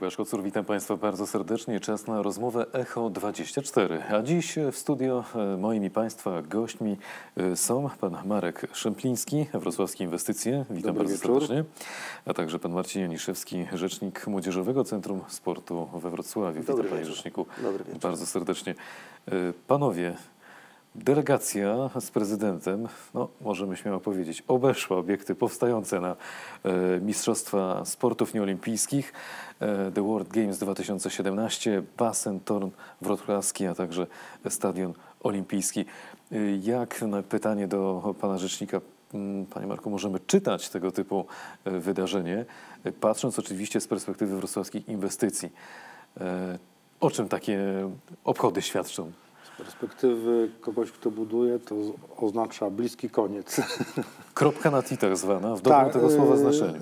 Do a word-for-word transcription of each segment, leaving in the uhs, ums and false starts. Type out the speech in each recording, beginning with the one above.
Łukasz Kocur, witam Państwa bardzo serdecznie. Czas na rozmowę Echo dwadzieścia cztery. A dziś w studio moimi Państwa gośćmi są pan Marek Szempliński, Wrocławskie Inwestycje. Witam Dobry bardzo wieczór. serdecznie. A także pan Marcin Janiszewski, rzecznik Młodzieżowego Centrum Sportu we Wrocławiu. Witam Dobry panie wieczór. rzeczniku Dobry wieczór. bardzo serdecznie. Panowie, delegacja z prezydentem, no możemy śmiało powiedzieć, obeszła obiekty powstające na e, Mistrzostwa Sportów Nieolimpijskich, e, The World Games dwa tysiące siedemnaście, basen Torun Wrocławski, a także Stadion Olimpijski. E, jak na pytanie do pana rzecznika, m, panie Marku, możemy czytać tego typu e, wydarzenie, e, patrząc oczywiście z perspektywy wrocławskich inwestycji? E, o czym takie obchody świadczą? Z perspektywy kogoś, kto buduje, to oznacza bliski koniec. Kropka na i tak zwana, w dobrym Tak, tego słowa yy, znaczeniu.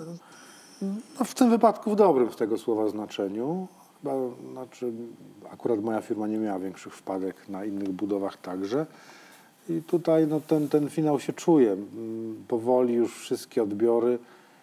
No w tym wypadku w dobrym tego słowa znaczeniu. Chyba, znaczy, akurat moja firma nie miała większych wpadek na innych budowach także. I tutaj no, ten, ten finał się czuje. Powoli już wszystkie odbiory.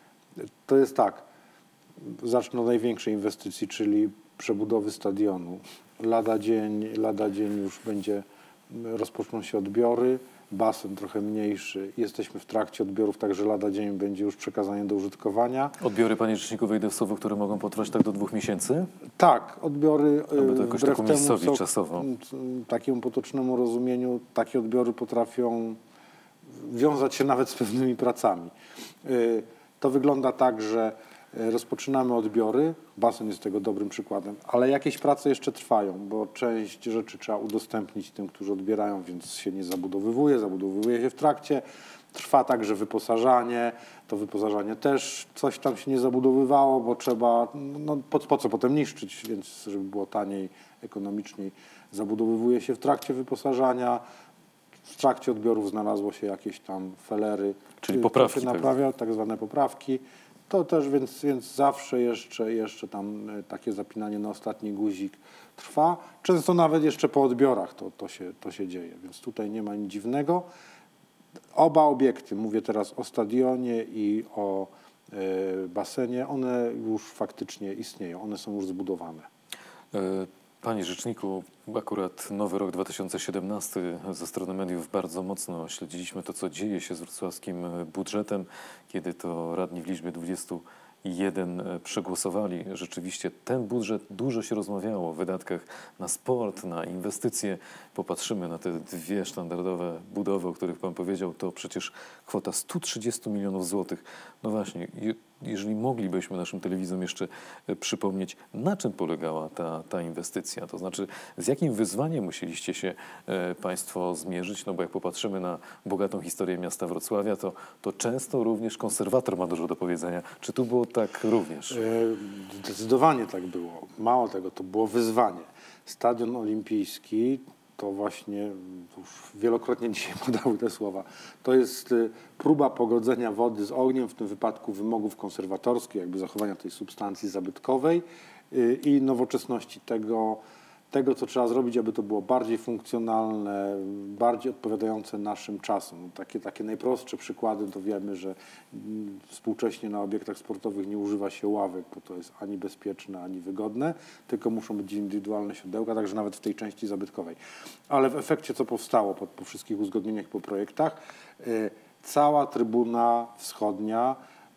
To jest tak, zacznę od największej inwestycji, czyli przebudowy stadionu. Lada dzień, lada dzień już będzie, rozpoczną się odbiory, basen trochę mniejszy. Jesteśmy w trakcie odbiorów, także lada dzień będzie już przekazanie do użytkowania. Odbiory, panie rzeczniku, wejdę w słowo, które mogą potrwać tak do dwóch miesięcy? Tak, odbiory Aby to jakoś taką miejscowi czasowo. Takiemu potocznemu rozumieniu, takie odbiory potrafią wiązać się nawet z pewnymi pracami. To wygląda tak, że rozpoczynamy odbiory, basen jest tego dobrym przykładem, ale jakieś prace jeszcze trwają, bo część rzeczy trzeba udostępnić tym, którzy odbierają, więc się nie zabudowywuje, zabudowuje się w trakcie. Trwa także wyposażanie, to wyposażanie też coś tam się nie zabudowywało, bo trzeba, no po, po co potem niszczyć, więc żeby było taniej, ekonomiczniej, zabudowywuje się w trakcie wyposażania. W trakcie odbiorów znalazło się jakieś tam felery, czyli poprawki, się naprawia, tak zwane poprawki. To też, więc, więc zawsze jeszcze, jeszcze tam takie zapinanie na ostatni guzik trwa. Często nawet jeszcze po odbiorach to, to, się, to się dzieje, więc tutaj nie ma nic dziwnego. Oba obiekty, mówię teraz o stadionie i o y, basenie, one już faktycznie istnieją, one są już zbudowane. Panie rzeczniku, akurat nowy rok dwa tysiące siedemnasty ze strony mediów bardzo mocno śledziliśmy to, co dzieje się z wrocławskim budżetem, kiedy to radni w liczbie dwudziestu jeden przegłosowali. Rzeczywiście ten budżet, dużo się rozmawiało o wydatkach na sport, na inwestycje. Popatrzymy na te dwie sztandarowe budowy, o których pan powiedział, to przecież kwota stu trzydziestu milionów złotych. No właśnie, jeżeli moglibyśmy naszym telewizom jeszcze przypomnieć, na czym polegała ta, ta inwestycja, to znaczy z jakim wyzwaniem musieliście się e, państwo zmierzyć, no bo jak popatrzymy na bogatą historię miasta Wrocławia, to, to często również konserwator ma dużo do powiedzenia. Czy tu było tak również? Zdecydowanie tak było. Mało tego, to było wyzwanie. Stadion Olimpijski, to właśnie, to już wielokrotnie dzisiaj padały te słowa, to jest próba pogodzenia wody z ogniem, w tym wypadku wymogów konserwatorskich, jakby zachowania tej substancji zabytkowej i nowoczesności tego, tego, co trzeba zrobić, aby to było bardziej funkcjonalne, bardziej odpowiadające naszym czasom. Takie, takie najprostsze przykłady, to wiemy, że współcześnie na obiektach sportowych nie używa się ławek, bo to jest ani bezpieczne, ani wygodne, tylko muszą być indywidualne siodełka, także nawet w tej części zabytkowej. Ale w efekcie, co powstało po, po wszystkich uzgodnieniach, po projektach, yy, cała trybuna wschodnia,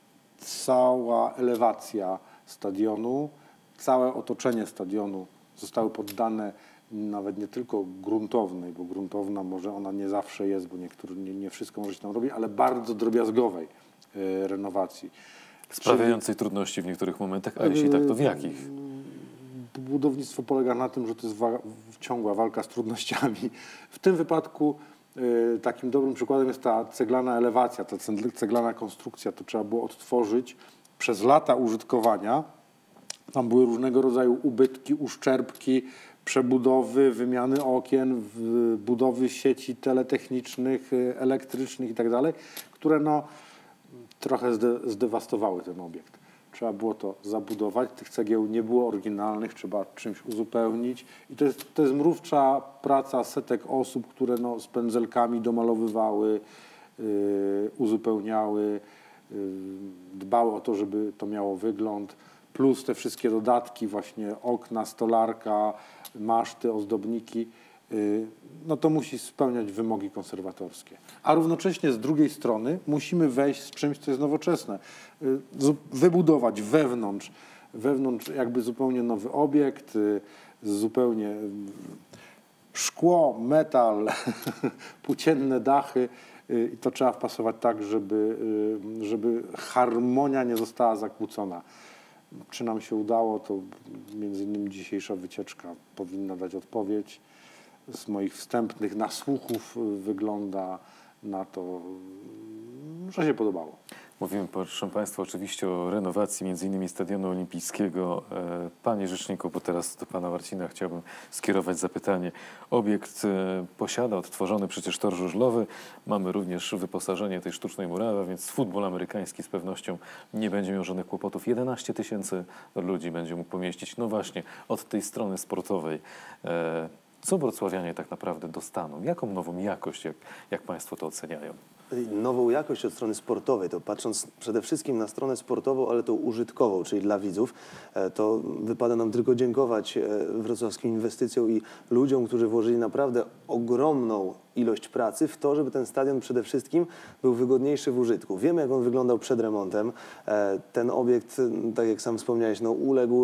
cała elewacja stadionu, całe otoczenie stadionu zostały poddane nawet nie tylko gruntownej, bo gruntowna może ona nie zawsze jest, bo niektórzy, nie, nie wszystko może się tam robić, ale bardzo drobiazgowej y, renowacji. Sprawiającej Czyli, trudności w niektórych momentach, a jeśli tak, to w jakich? Budownictwo polega na tym, że to jest wa ciągła walka z trudnościami. W tym wypadku y, takim dobrym przykładem jest ta ceglana elewacja, ta ceglana konstrukcja. To trzeba było odtworzyć przez lata użytkowania. Tam były różnego rodzaju ubytki, uszczerbki, przebudowy, wymiany okien, budowy sieci teletechnicznych, elektrycznych i tak dalej, które no, trochę zde zdewastowały ten obiekt. Trzeba było to zabudować, tych cegieł nie było oryginalnych, trzeba czymś uzupełnić. I to jest, to jest mrówcza praca setek osób, które no, z pędzelkami domalowywały, yy, uzupełniały, yy, dbały o to, żeby to miało wygląd. plus te wszystkie dodatki, właśnie okna, stolarka, maszty, ozdobniki, no to musi spełniać wymogi konserwatorskie. A równocześnie z drugiej strony musimy wejść z czymś, co jest nowoczesne. Wybudować wewnątrz, wewnątrz jakby zupełnie nowy obiekt, zupełnie szkło, metal, płócienne dachy. I to trzeba wpasować tak, żeby, żeby harmonia nie została zakłócona. Czy nam się udało, to między innymi dzisiejsza wycieczka powinna dać odpowiedź. Z moich wstępnych nasłuchów wygląda na to, że się podobało. Mówimy, proszę Państwa, oczywiście o renowacji między innymi Stadionu Olimpijskiego. Panie Rzeczniku, bo teraz do Pana Marcina chciałbym skierować zapytanie. Obiekt posiada odtworzony przecież tor żużlowy. Mamy również wyposażenie tej sztucznej murawy, więc futbol amerykański z pewnością nie będzie miał żadnych kłopotów. jedenaście tysięcy ludzi będzie mógł pomieścić. No właśnie, od tej strony sportowej. Co wrocławianie tak naprawdę dostaną? Jaką nową jakość, jak, jak Państwo to oceniają? Nową jakość od strony sportowej, to patrząc przede wszystkim na stronę sportową, ale tą użytkową, czyli dla widzów, to wypada nam tylko dziękować wrocławskim inwestycjom i ludziom, którzy włożyli naprawdę ogromną ilość pracy w to, żeby ten stadion przede wszystkim był wygodniejszy w użytku. Wiemy, jak on wyglądał przed remontem. Ten obiekt, tak jak sam wspomniałeś, no, uległ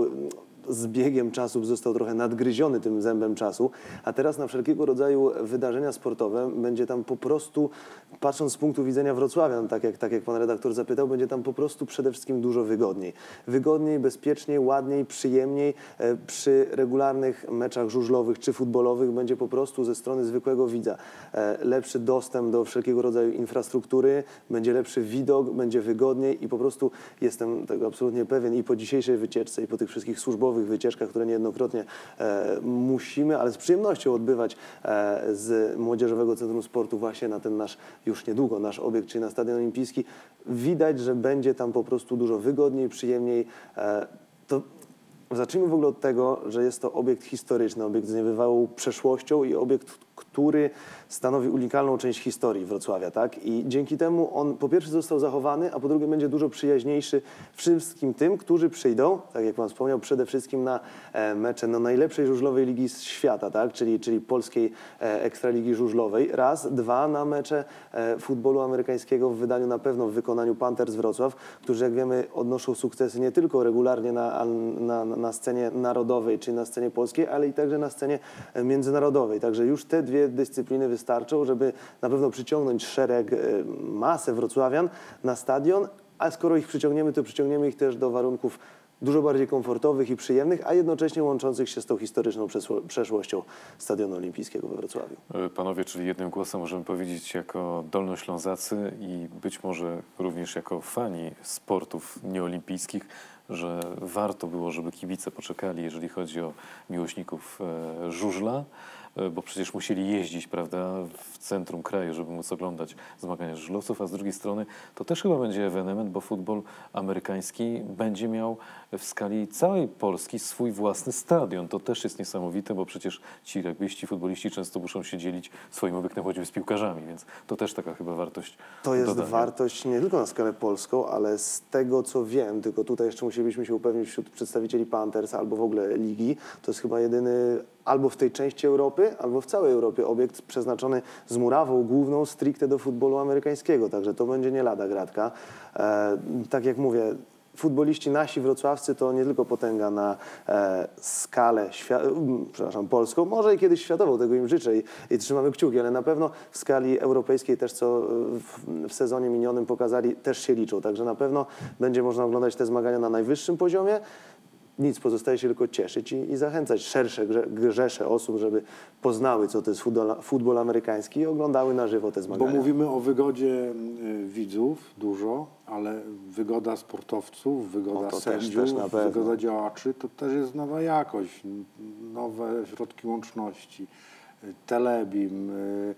z biegiem czasu, został trochę nadgryziony tym zębem czasu, a teraz na wszelkiego rodzaju wydarzenia sportowe będzie tam po prostu, patrząc z punktu widzenia wrocławian, tak jak, tak jak pan redaktor zapytał, będzie tam po prostu przede wszystkim dużo wygodniej. Wygodniej, bezpieczniej, ładniej, przyjemniej. E, przy regularnych meczach żużlowych czy futbolowych będzie po prostu ze strony zwykłego widza e, lepszy dostęp do wszelkiego rodzaju infrastruktury, będzie lepszy widok, będzie wygodniej i po prostu jestem tego absolutnie pewien i po dzisiejszej wycieczce i po tych wszystkich służbowych wycieczkach, które niejednokrotnie e, musimy, ale z przyjemnością odbywać e, z Młodzieżowego Centrum Sportu właśnie na ten nasz, już niedługo nasz obiekt, czyli na Stadion Olimpijski. Widać, że będzie tam po prostu dużo wygodniej, przyjemniej. E, to zacznijmy w ogóle od tego, że jest to obiekt historyczny, obiekt z niebywałą przeszłością i obiekt, który stanowi unikalną część historii Wrocławia, tak? I dzięki temu on po pierwsze został zachowany, a po drugie będzie dużo przyjaźniejszy wszystkim tym, którzy przyjdą, tak jak pan wspomniał, przede wszystkim na e, mecze no, najlepszej żużlowej ligi świata, tak? Czyli, czyli polskiej e, Ekstraligi Żużlowej. Raz, dwa na mecze e, futbolu amerykańskiego w wydaniu na pewno w wykonaniu Panthers Wrocław, którzy jak wiemy odnoszą sukcesy nie tylko regularnie na, na, na scenie narodowej, czyli na scenie polskiej, ale i także na scenie międzynarodowej. Także już te dwie dyscypliny wystarczą, żeby na pewno przyciągnąć szereg, masę wrocławian na stadion, a skoro ich przyciągniemy, to przyciągniemy ich też do warunków dużo bardziej komfortowych i przyjemnych, a jednocześnie łączących się z tą historyczną przeszłością Stadionu Olimpijskiego we Wrocławiu. Panowie, czyli jednym głosem możemy powiedzieć jako Dolnoślązacy i być może również jako fani sportów nieolimpijskich, że warto było, żeby kibice poczekali, jeżeli chodzi o miłośników e, żużla, e, bo przecież musieli jeździć, prawda, w centrum kraju, żeby móc oglądać zmagania żużlowców, a z drugiej strony to też chyba będzie ewenement, bo futbol amerykański będzie miał w skali całej Polski swój własny stadion. To też jest niesamowite, bo przecież ci rugbyści, futboliści często muszą się dzielić swoim obiektem choćby z piłkarzami, więc to też taka chyba wartość To jest dodania. wartość nie tylko na skalę polską, ale z tego co wiem, tylko tutaj jeszcze musielibyśmy się upewnić wśród przedstawicieli Panthers albo w ogóle ligi, to jest chyba jedyny albo w tej części Europy, albo w całej Europie obiekt przeznaczony z murawą główną stricte do futbolu amerykańskiego, także to będzie nie lada gratka. E, tak jak mówię, futboliści nasi wrocławscy to nie tylko potęga na e, skalę świ- przepraszam, polską, może i kiedyś światową, tego im życzę i, i trzymamy kciuki, ale na pewno w skali europejskiej też, co w, w sezonie minionym pokazali, też się liczą. Także na pewno będzie można oglądać te zmagania na najwyższym poziomie. Nic, pozostaje się tylko cieszyć i, i zachęcać szersze grze, grzesze osób, żeby poznały, co to jest futbol, futbol amerykański i oglądały na żywo te zmagania. Bo mówimy o wygodzie y, widzów dużo, ale wygoda sportowców, wygoda O, to też- sędziów, też na pewno. wygoda działaczy, to też jest nowa jakość, n- nowe środki łączności, y, telebim, y,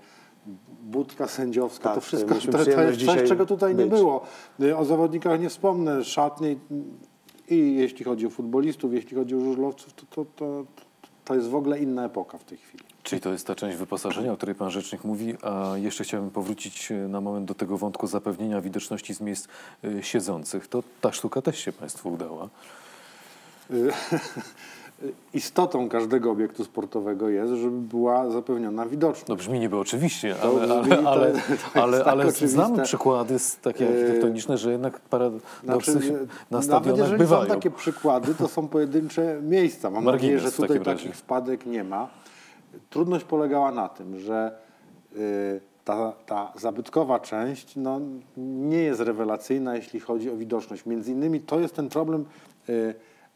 budka sędziowska, Tak, to to wszystko mieliśmy to, to przyjemność jest coś, dzisiaj czego tutaj nie być. było. Y, O zawodnikach nie wspomnę, szatnie i jeśli chodzi o futbolistów, jeśli chodzi o żużlowców, to, to, to, to jest w ogóle inna epoka w tej chwili. Czyli to jest ta część wyposażenia, o której pan rzecznik mówi, a jeszcze chciałbym powrócić na moment do tego wątku zapewnienia widoczności z miejsc y, siedzących. To ta sztuka też się państwu udała. istotą każdego obiektu sportowego jest, żeby była zapewniona widoczność. No brzmi niby oczywiście, To ale, brzmi, ale, to ale, jest- to jest ale, tak ale oczywiste. znamy przykłady z takie Yy, architektoniczne, że jednak paradoksy Znaczy, na nawet stadionach jeżeli bywają. są takie przykłady, to są pojedyncze miejsca. Mam Margines nadzieję, że w tutaj takim takich razie. wpadek nie ma. Trudność polegała na tym, że y, ta, ta zabytkowa część no, nie jest rewelacyjna, jeśli chodzi o widoczność. Między innymi to jest ten problem y,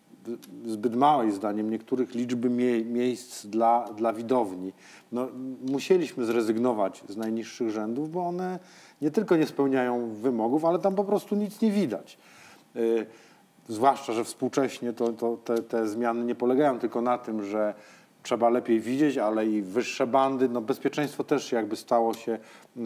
zbyt małej, zdaniem niektórych, liczby mie miejsc dla, dla widowni. No, musieliśmy zrezygnować z najniższych rzędów, bo one nie tylko nie spełniają wymogów, ale tam po prostu nic nie widać. Y, zwłaszcza, że współcześnie to, to te, te zmiany nie polegają tylko na tym, że trzeba lepiej widzieć, ale i wyższe bandy. No, bezpieczeństwo też jakby stało się y,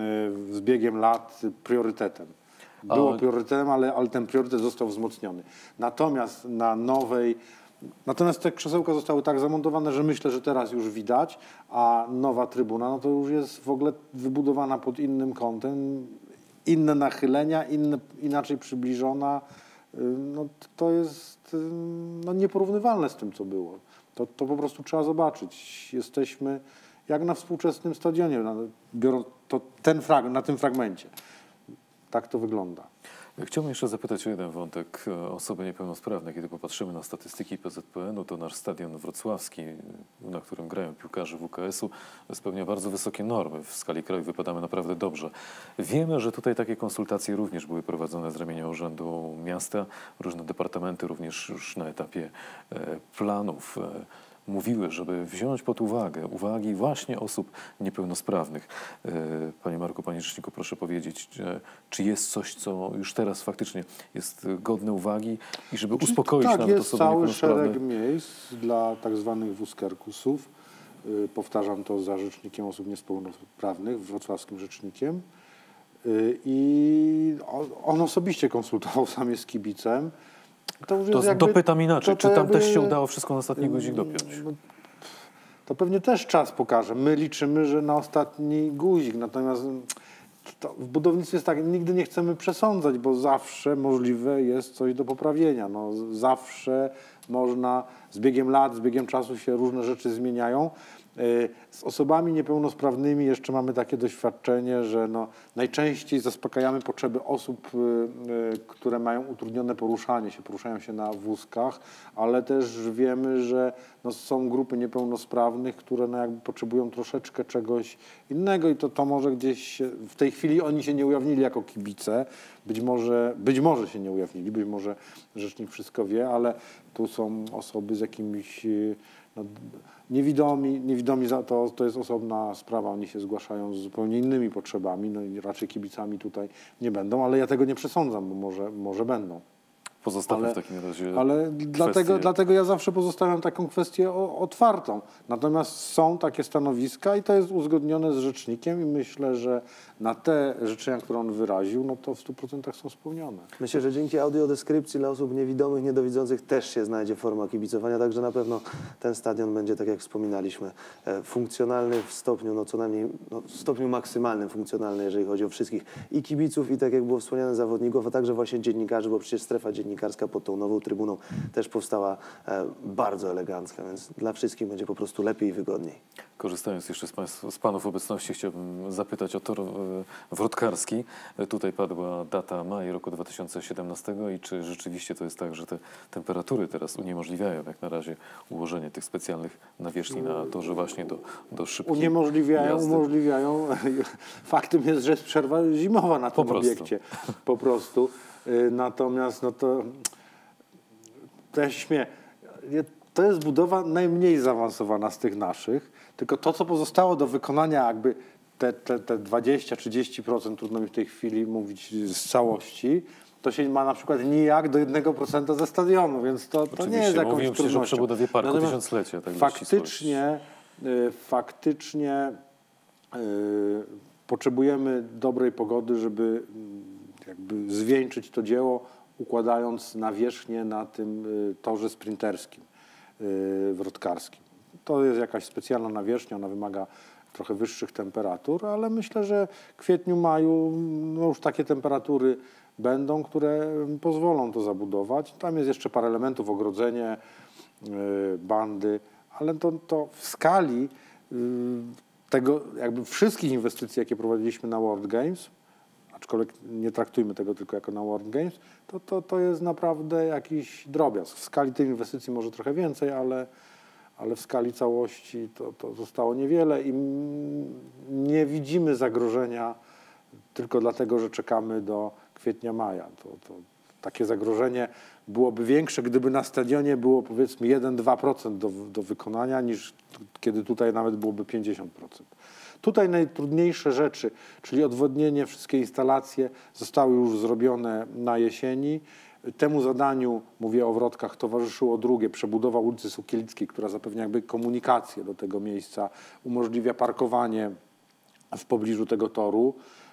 z biegiem lat priorytetem. Było A- priorytetem, ale, ale ten priorytet został wzmocniony. Natomiast na nowej, natomiast te krzesełka zostały tak zamontowane, że myślę, że teraz już widać, a nowa trybuna, no to już jest w ogóle wybudowana pod innym kątem, inne nachylenia, inne, inaczej przybliżona. Y, No, to jest y, no, nieporównywalne z tym, co było. To, to po prostu trzeba zobaczyć. Jesteśmy jak na współczesnym stadionie, na- biorąc to ten frag, na tym fragmencie. Tak to wygląda. Chciałbym jeszcze zapytać o jeden wątek. e, Osoby niepełnosprawne. Kiedy popatrzymy na statystyki P Z P N u, to nasz stadion wrocławski, na którym grają piłkarze W K S u, spełnia bardzo wysokie normy. W skali kraju wypadamy naprawdę dobrze. Wiemy, że tutaj takie konsultacje również były prowadzone z ramienia Urzędu Miasta. Różne departamenty również już na etapie e, planów e, mówiły, żeby wziąć pod uwagę uwagi właśnie osób niepełnosprawnych. E, Panie Marku, Panie Rzeczniku, proszę powiedzieć, e, czy jest coś, co już teraz faktycznie jest godne uwagi i żeby uspokoić tak, nawet jest osoby cały niepełnosprawne? szereg miejsc dla tak zwanych wózkerkusów. Y, Powtarzam to za Rzecznikiem Osób Niepełnosprawnych, wrocławskim rzecznikiem. Y, I on- on osobiście konsultował sam jest z kibicem. To już To jest jakby- dopytam inaczej, to- czy to tam jakby- też się udało wszystko na ostatni guzik dopiąć? No, to pewnie też czas pokaże. My liczymy, że na ostatni guzik. Natomiast to w budownictwie jest tak, nigdy nie chcemy przesądzać, bo zawsze możliwe jest coś do poprawienia. No, zawsze można, z biegiem lat, z biegiem czasu się różne rzeczy zmieniają. Y, Z osobami niepełnosprawnymi jeszcze mamy takie doświadczenie, że no, najczęściej zaspokajamy potrzeby osób, y, y, które mają utrudnione poruszanie się, poruszają się na wózkach, ale też wiemy, że no, są grupy niepełnosprawnych, które no, jakby potrzebują troszeczkę czegoś innego i to, to może gdzieś się, w tej chwili oni się nie ujawnili jako kibice, być może, być może się nie ujawnili, być może rzecznik wszystko wie, ale tu są osoby z jakimiś y, no, niewidomi, niewidomi za to, to jest osobna sprawa, oni się zgłaszają z zupełnie innymi potrzebami, no i raczej kibicami tutaj nie będą, ale ja tego nie przesądzam, bo może, może będą. Pozostawmy Ale- w takim razie Ale dlatego, dlatego ja zawsze pozostawiam taką kwestię o, otwartą. Natomiast są takie stanowiska i to jest uzgodnione z rzecznikiem i myślę, że na te życzenia, które on wyraził, no to w stu procentach są spełnione. Myślę, że dzięki audiodeskrypcji dla osób niewidomych, niedowidzących też się znajdzie forma kibicowania, także na pewno ten stadion będzie, tak jak wspominaliśmy, e, funkcjonalny w stopniu, no co najmniej, no, w stopniu maksymalnym funkcjonalny, jeżeli chodzi o wszystkich i kibiców, i tak jak było wspomniane, zawodników, a także właśnie dziennikarzy, bo przecież strefa dziennikarska pod tą nową trybuną też powstała e, bardzo elegancka, więc dla wszystkich będzie po prostu lepiej i wygodniej. Korzystając jeszcze z, państw, z Panów obecności, chciałbym zapytać o tor e, wrotkarski. E, Tutaj padła data maj roku dwa tysiące siedemnastego i czy rzeczywiście to jest tak, że te temperatury teraz uniemożliwiają jak na razie ułożenie tych specjalnych nawierzchni na torze właśnie do, do szybkiej Uniemożliwiają, jazdy? umożliwiają. Faktem jest, że jest przerwa zimowa na Po tym prostu. obiekcie. Po prostu. Y, Natomiast no to, to ja się śmieję. Nie, to jest budowa najmniej zaawansowana z tych naszych, tylko to, co pozostało do wykonania, jakby te, te, te dwadzieścia do trzydziestu procent, trudno mi w tej chwili mówić z całości, to się ma na przykład nijak do jednego procenta ze stadionu, więc to, to nie Oczywiście, jest jakąś mówiłem przecież o trudnością. przebudowie parku Natomiast tysiąclecia. Tak faktycznie, y, faktycznie y, potrzebujemy dobrej pogody, żeby mm, jakby zwieńczyć to dzieło, układając nawierzchnię na tym y, torze sprinterskim, y, wrotkarskim. To jest jakaś specjalna nawierzchnia, ona wymaga trochę wyższych temperatur, ale myślę, że w kwietniu, maju no już takie temperatury będą, które pozwolą to zabudować. Tam jest jeszcze parę elementów, ogrodzenie, yy, bandy, ale to, to w skali yy, tego jakby wszystkich inwestycji, jakie prowadziliśmy na World Games, aczkolwiek nie traktujmy tego tylko jako na World Games, to, to, to jest naprawdę jakiś drobiazg. W skali tej inwestycji może trochę więcej, ale, ale w skali całości to, to zostało niewiele i nie widzimy zagrożenia tylko dlatego, że czekamy do kwietnia, maja. To, to takie zagrożenie byłoby większe, gdyby na stadionie było powiedzmy jeden do dwóch procent do, do wykonania, niż kiedy tutaj nawet byłoby pięćdziesiąt procent. Tutaj najtrudniejsze rzeczy, czyli odwodnienie, wszystkie instalacje zostały już zrobione na jesieni. Temu zadaniu, mówię o Wrotkach, towarzyszyło drugie, przebudowa ulicy Sukielickiej, która zapewnia jakby komunikację do tego miejsca, umożliwia parkowanie w pobliżu tego toru.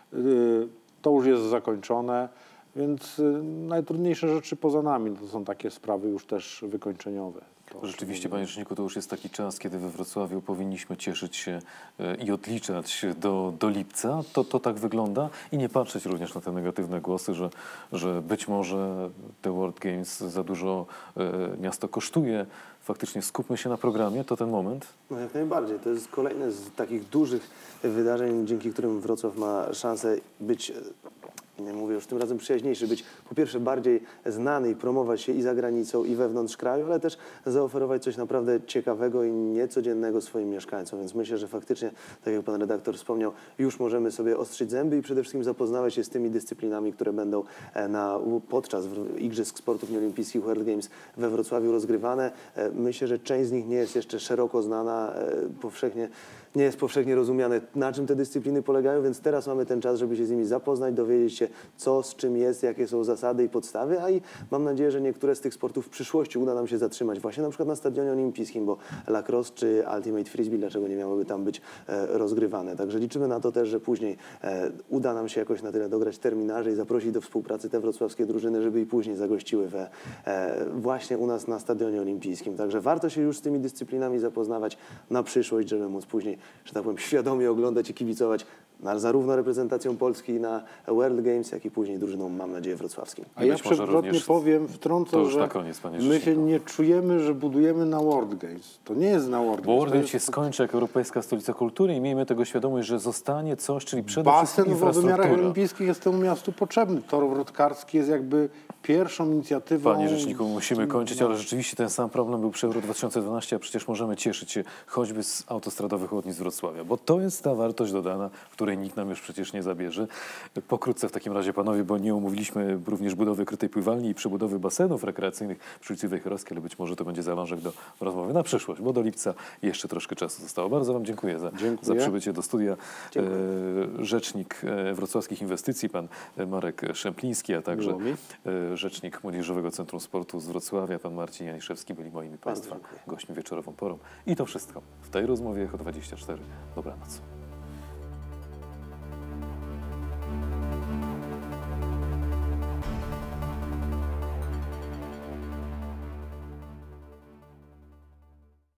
To już jest zakończone, więc najtrudniejsze rzeczy poza nami to są takie sprawy już też wykończeniowe. To Rzeczywiście, panie rzeczniku, to już jest taki czas, kiedy we Wrocławiu powinniśmy cieszyć się e, i odliczać do, do lipca. To, to tak wygląda i nie patrzeć również na te negatywne głosy, że, że być może te World Games za dużo e, miasto kosztuje. Faktycznie skupmy się na programie, to ten moment. No jak najbardziej. To jest kolejne z takich dużych wydarzeń, dzięki którym Wrocław ma szansę być, nie mówię już tym razem przyjaźniejszy, być po pierwsze bardziej znany i promować się i za granicą, i wewnątrz kraju, ale też zaoferować coś naprawdę ciekawego i niecodziennego swoim mieszkańcom. Więc myślę, że faktycznie, tak jak pan redaktor wspomniał, już możemy sobie ostrzyć zęby i przede wszystkim zapoznawać się z tymi dyscyplinami, które będą na, podczas Igrzysk Sportów Nieolimpijskich World Games we Wrocławiu rozgrywane. Myślę, że część z nich nie jest jeszcze szeroko znana, powszechnie nie jest powszechnie rozumiane, na czym te dyscypliny polegają, więc teraz mamy ten czas, żeby się z nimi zapoznać, dowiedzieć się, co z czym jest, jakie są zasady i podstawy, a i mam nadzieję, że niektóre z tych sportów w przyszłości uda nam się zatrzymać właśnie na przykład na Stadionie Olimpijskim, bo lacrosse czy Ultimate Frisbee, dlaczego nie miałoby tam być e, rozgrywane. Także liczymy na to też, że później e, uda nam się jakoś na tyle dograć terminarze i zaprosić do współpracy te wrocławskie drużyny, żeby i później zagościły we, e, właśnie u nas na Stadionie Olimpijskim. Także warto się już z tymi dyscyplinami zapoznawać na przyszłość, żeby móc później, że tak powiem, świadomie oglądać i kibicować na, zarówno reprezentacją Polski na World Games, jak i później drużyną, mam nadzieję, wrocławskim. A ja być może przewrotnie również- powiem, To wtrącę, już że na koniec, panie my się rzeczniku. nie czujemy, że budujemy na World Games. To nie jest na World Bo Games. World to Games się jest skończy jako Europejska Stolica Kultury i miejmy tego świadomość, że zostanie coś, czyli przede wszystkim basen w wymiarach infrastruktura. olimpijskich jest temu miastu potrzebny. Tor wrotkarski jest jakby pierwszą inicjatywą. Panie rzeczniku, musimy kończyć, ale rzeczywiście ten sam problem był przy Euro dwa tysiące dwunastym, a przecież możemy cieszyć się choćby z autostradowych ładnic Wrocławia, bo to jest ta wartość dodana, której nikt nam już przecież nie zabierze. Pokrótce w takim razie, panowie, bo nie omówiliśmy również budowy krytej pływalni i przebudowy basenów rekreacyjnych przy ulicy Wejherowskiej, ale być może to będzie zalążek do rozmowy na przyszłość, bo do lipca jeszcze troszkę czasu zostało. Bardzo wam dziękuję za, Dziękuję. za przybycie do studia. Dziękuję. E, rzecznik e, wrocławskich inwestycji, pan Marek Szempliński, a także Miło mi. e, rzecznik Młodzieżowego Centrum Sportu z Wrocławia, pan Marcin Janiszewski, byli moimi państwa dziękuję. gośćmi wieczorową porą. I to wszystko w tej rozmowie Echo dwadzieścia cztery. Dobranoc.